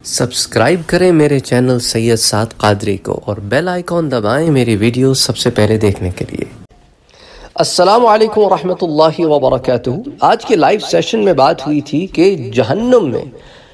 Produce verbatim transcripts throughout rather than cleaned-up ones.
Subscribe करें मेरे channel Syed साद कादरी को और बेल आइकॉन दबाएं मेरी वीडियो सबसे पहले देखने के लिए। अस्सलामु अलैकुम रहमतुल्लाहि व बरकातुहू। आज के लाइव सेशन में बात हुई थी कि जहन्नुम में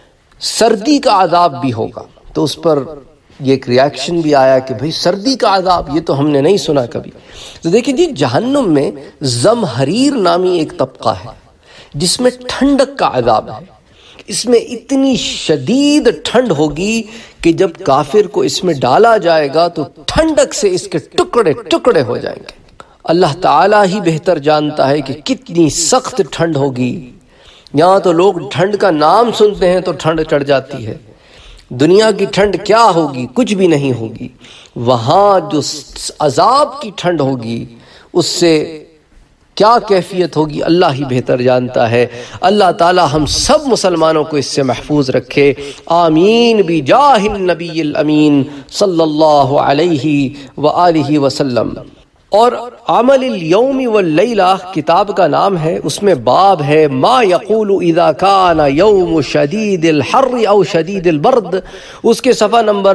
सर्दी का अजाब भी होगा, तो उस पर ये एक रिएक्शन भी आया कि भाई सर्दी का अजाब ये तो हमने नहीं सुना कभी। तो देखिए जी, जहन्नुम में ज़महरीर नामी एक तबका है जिसमें ठंडक का अजाब है। इसमें इतनी शदीद ठंड होगी कि जब काफिर को इसमें डाला जाएगा तो ठंडक से इसके टुकड़े टुकड़े हो जाएंगे। अल्लाह ताला ही बेहतर जानता है कि कितनी सख्त ठंड होगी। यहाँ तो लोग ठंड का नाम सुनते हैं तो ठंड चढ़ जाती है। दुनिया की ठंड क्या होगी? कुछ भी नहीं होगी। वहाँ जो अजाब की ठंड होगी उससे क्या कैफियत होगी अल्लाह ही बेहतर जानता है। अल्लाह ताला हम सब मुसलमानों को इससे महफूज रखे। आमीन बि जाहिन नबील अमीन सल्लल्लाहु अलैहि व आलिहि वसल्लम। और अमलिल यौमि वल लैला किताब का नाम है, उसमें बाब है मा यक़ूलु इज़ा काना यौम शदीदिल हर्र औ शदीदिल बर्द। उसके सफ़ा नंबर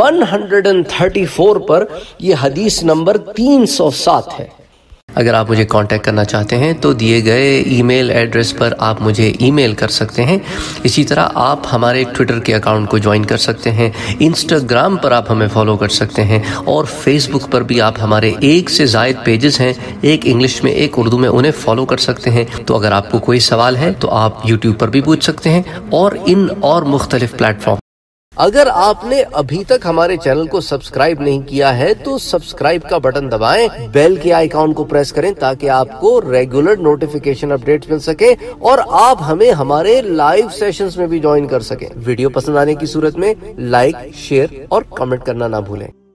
एक सौ चौंतीस पर यह हदीस नंबर तीन सौ सात है। अगर आप मुझे कांटेक्ट करना चाहते हैं तो दिए गए ईमेल एड्रेस पर आप मुझे ईमेल कर सकते हैं। इसी तरह आप हमारे ट्विटर के अकाउंट को ज्वाइन कर सकते हैं, इंस्टाग्राम पर आप हमें फॉलो कर सकते हैं और फेसबुक पर भी आप हमारे एक से ज़ायद पेजेस हैं, एक इंग्लिश में एक उर्दू में, उन्हें फॉलो कर सकते हैं। तो अगर आपको कोई सवाल है तो आप यूट्यूब पर भी पूछ सकते हैं और इन और मुख्तलिफ प्लेटफॉर्म। अगर आपने अभी तक हमारे चैनल को सब्सक्राइब नहीं किया है तो सब्सक्राइब का बटन दबाएं, बेल के आइकॉन को प्रेस करें ताकि आपको रेगुलर नोटिफिकेशन अपडेट्स मिल सके और आप हमें हमारे लाइव सेशंस में भी ज्वाइन कर सकें। वीडियो पसंद आने की सूरत में लाइक, शेयर और कमेंट करना ना भूलें।